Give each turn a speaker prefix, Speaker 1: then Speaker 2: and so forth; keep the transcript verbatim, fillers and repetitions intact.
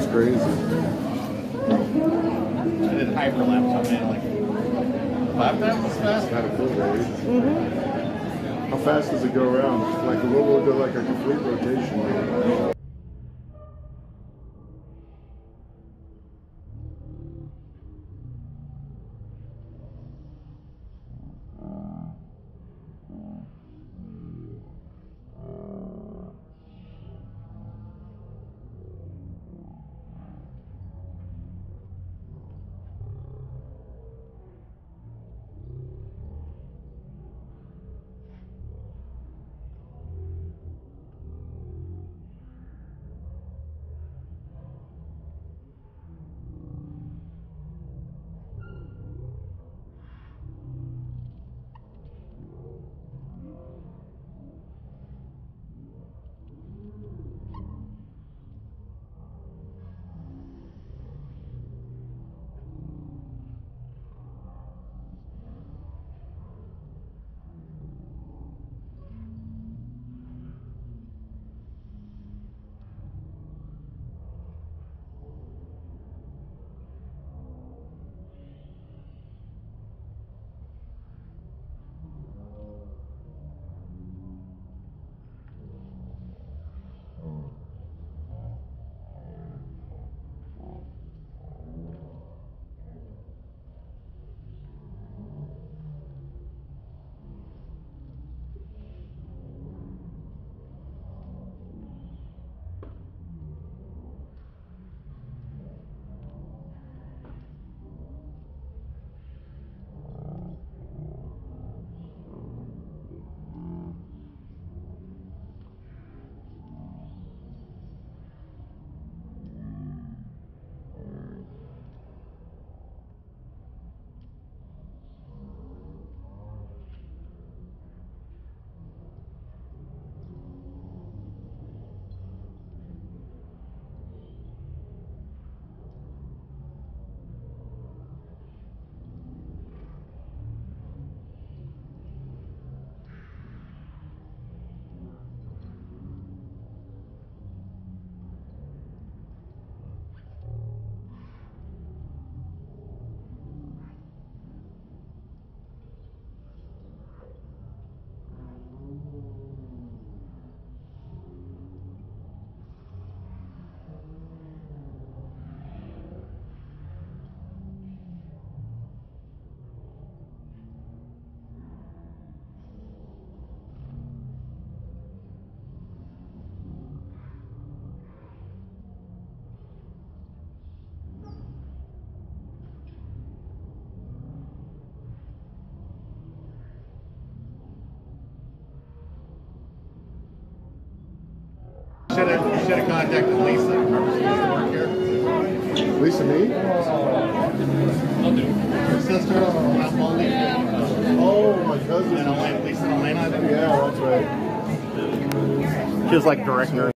Speaker 1: crazy.
Speaker 2: I did hyperlapse on it, like five times as fast.
Speaker 1: Kind of cool, right?
Speaker 3: Mm-hmm.
Speaker 1: How fast does it go around? Like, what will it do, like a complete rotation?
Speaker 2: Should have, you should have contacted Lisa. Remember she used to work here?
Speaker 1: Lisa, me?
Speaker 2: I'll do. Her sister, not Molly.
Speaker 1: Oh, my cousin.
Speaker 2: And Elena, Lisa and Elena.
Speaker 1: Yeah, that's right.
Speaker 3: She was like director.